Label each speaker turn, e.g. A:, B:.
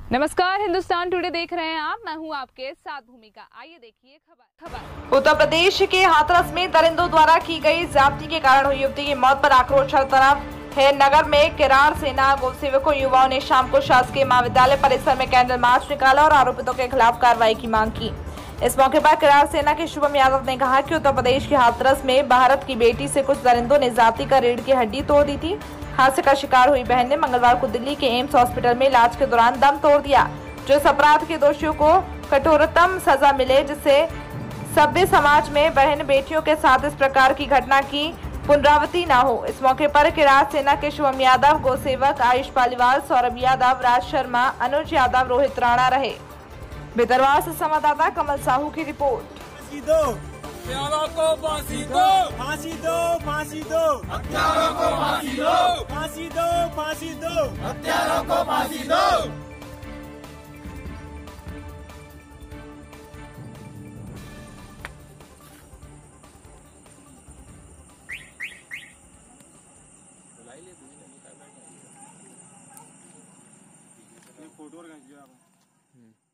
A: नमस्कार, हिंदुस्तान टुडे देख रहे हैं आप। मैं हूं आपके साथ भूमिका। आइए देखिए खबर।
B: उत्तर प्रदेश के हाथरस में दरिंदों द्वारा की गई ज्यादती के कारण हुई युवती की मौत पर आक्रोश हर तरफ है। नगर में किरार सेना गोसेवकों युवाओं ने शाम को शासकीय महाविद्यालय परिसर में कैंडल मार्च निकाला और आरोपितों के खिलाफ कार्रवाई की मांग की। इस मौके पर किरार सेना के शुभम यादव ने कहा कि उत्तर प्रदेश के हाथरस में भारत की बेटी से कुछ दरिंदों ने जाति का रीढ़ की हड्डी तोड़ दी थी। हादसे का शिकार हुई बहन ने मंगलवार को दिल्ली के एम्स हॉस्पिटल में इलाज के दौरान दम तोड़ दिया। जो इस अपराध के दोषियों को कठोरतम सजा मिले, जिससे सभ्य समाज में बहन बेटियों के साथ इस प्रकार की घटना की पुनरावृत्ति न हो। इस मौके पर किरार सेना के शुभम यादव, गोसेवक आयुष पालीवाल, सौरभ यादव, राज शर्मा, अनुज यादव, रोहित राणा रहे। भितरवार से संवाददाता कमल साहू की रिपोर्ट।
C: हत्यारों को फांसी दो, फांसी दो, फांसी दो, हत्यारों को फांसी दो, फांसी दो, फांसी दो, हत्यारों को फांसी दो। फोटो और खींच लिया आप।